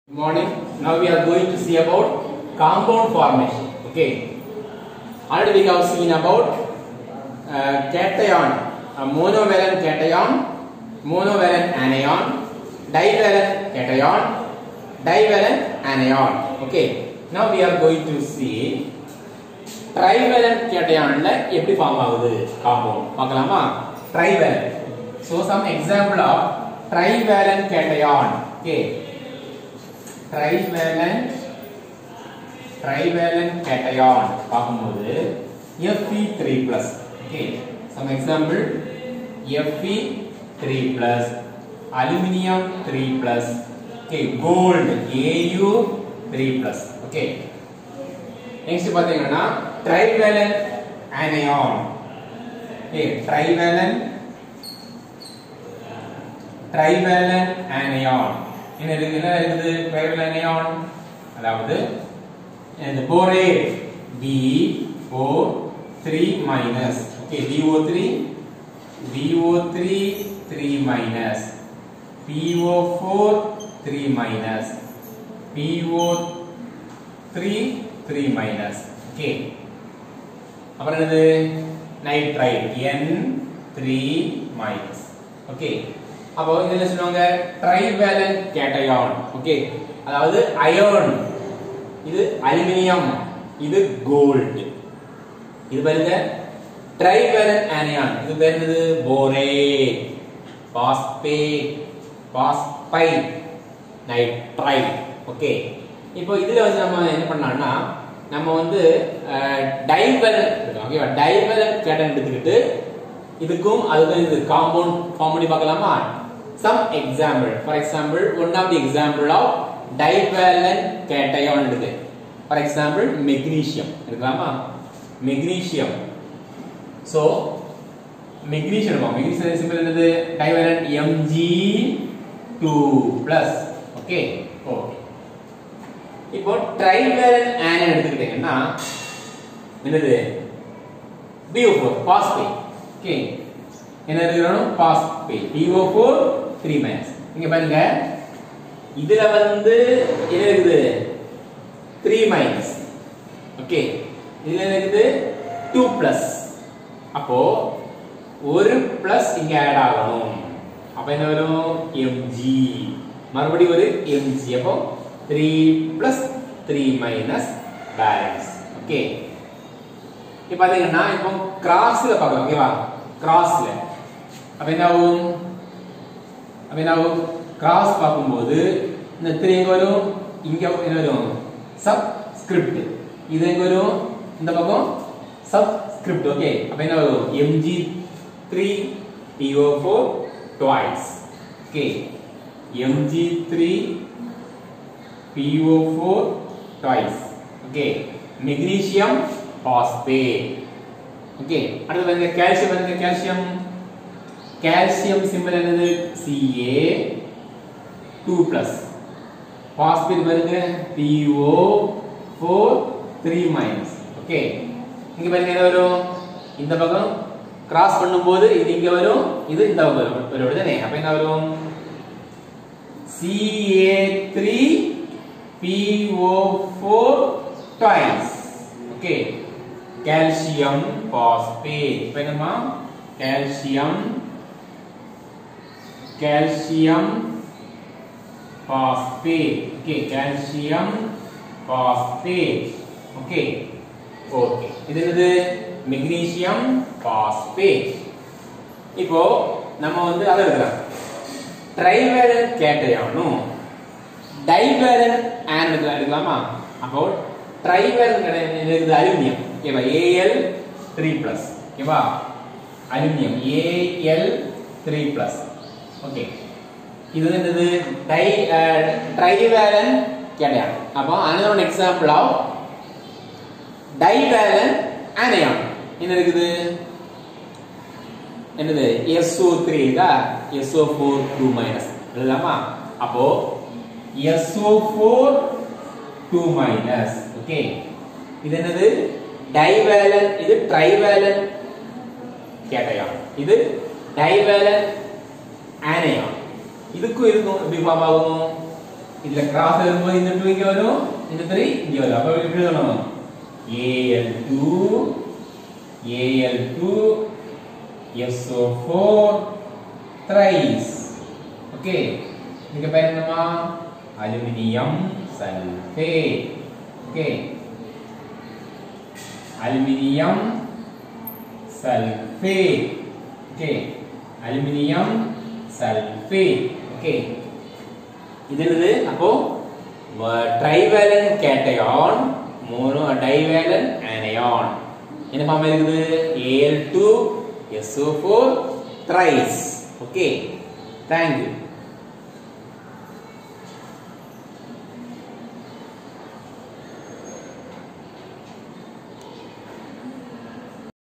Good morning. Now we are going to see about compound formation. Okay. Already we have seen about cation, monovalent cation, monovalent anion, divalent cation, divalent anion. Okay. Now we are going to see trivalent cation la eppadi form agudhu compound. Paakalama trivalent. So some example of trivalent cation. Okay. trivalent cation பாக்கும்போது Fe3+. Okay, some example Fe3+, aluminium 3+, okay, gold Au3+. Okay, next பாத்தீங்கன்னா trivalent anion. Okay, trivalent anion. என்ன இருக்குது trivalent anion? அதாவது இந்த borate BO3-, okay, BO3 3-, PO4 3-, PO3 3-, okay. அப்புறம் என்னது nitrite N3-, okay. அப்போ இதுல சொல்லுவாங்க trivalent cation. ஓகே, அதாவது அயர்ன், இது அலுமினியம், இது கோல்ட். இது பாருங்க trivalent anion. இது பேர் என்னது borate, phosphate, nitrite. ஓகே, இப்போ இதுல வந்து நம்ம என்ன பண்ணலாம்னா நம்ம வந்து divalent, ஓகேவா, divalent cation எடுத்துக்கிட்டு இதுக்கும் அதுக்கும் இது காம்பவுண்ட் ஃபார்ம் பண்ணி பார்க்கலாமா? Some example. For example, one of the example of divalent cation இருக்கு. For example, magnesium. இருக்கலாமா? Magnesium. So, magnesium இருக்கும். Magnesium symbol என்னது? Divalent Mg2+. Okay. Okay. இப்போ trivalent anion எடுத்துக்கிட்டீங்கன்னா என்னது? BO4, phosphate. Okay. என்ன இருக்கணும்? phosphate. PO4 3-. இங்க பாருங்க, இதுல வந்து என்ன இருக்குது? 3-. ஓகே, இதுல என்ன இருக்குது? 2+. அப்போ ஒரு பிளஸ் இங்க ஆட் ஆகணும். அப்ப என்ன வரும்? Mg. மறுபடியும் ஒரு Mg. அப்போ 3+3- பேலன்ஸ். ஓகே, இப்போ பாத்தீங்கன்னா இப்போ கிராஸ்ல பார்க்கலாம். ஓகேவா, கிராஸ்ல அப்ப என்ன ஆகும்? கிராஸ் பார்க்கும்போது இந்த 3 எங்க வரும்? இங்க என்ன வரும்? சப்ஸ்கிரிப்ட். இது எங்க வரும்? இந்த பக்கம் சப்ஸ்கிரிப்ட். ஓகே, அப்ப என்ன வரும்? Mg3 PO4 twice. Okay, Mg3 PO4 twice. Okay, magnesium phosphate. Okay, அடுத்து பாருங்க கால்சியம். பாருங்க கால்சியம் சிம்பல் என்னது? Ca2+. பாஸ்பேட் பாருங்க PO4 3-. ஓகே, இங்க பாருங்க என்ன வரும்? இந்த பக்கம் கிராஸ் பண்ணும்போது இது இங்க வரும், இது இந்த பக்கம் வரும். அப்படிதானே? அப்ப என்ன வரும்? Ca3 PO4 twice. Okay, calcium phosphate. இப்ப என்னமா? calcium phosphate. okay, calcium phosphate. okay, okay, இது என்னது? magnesium phosphate. இப்போ நம்ம வந்து அத எடுக்கலாம். trivalent cationனும் divalent anion எடுக்கலாமா? அப்போ trivalent இருக்குது அலுமினியம். ஓகேவா, Al3+. ஓகேவா, அலுமினியம் Al3+. ஓகே, இது என்னது? trivalent cation. அப்போ another one example of divalent anion என்ன இருக்குது? என்னது? SO3 இதா, SO4 2-. எழுதலாமா? அப்போ SO4 2-. ஓகே, இது என்னது? divalent. இது trivalent cation. இது divalent anion. இதுக்கும் எப்படி ஃபார்ம் ஆகும்? இதுல கிராஸ் வரும்போது இந்த 2 இங்க வரும், இந்த 3 இங்க வரும். அப்ப எப்படி எழுதணும்? Al2 SO4 thrice. ஓகே, இங்க பேர் என்னமா? Aluminium sulphate. Okay, aluminium sulphate. Okay, aluminium sulphate. Okay, இது என்னது? அப்போ trivalent cation, mono divalent anion. என்ன ஃபார்ம் இருக்குது? Al2 SO4 thrice. Okay, thank you.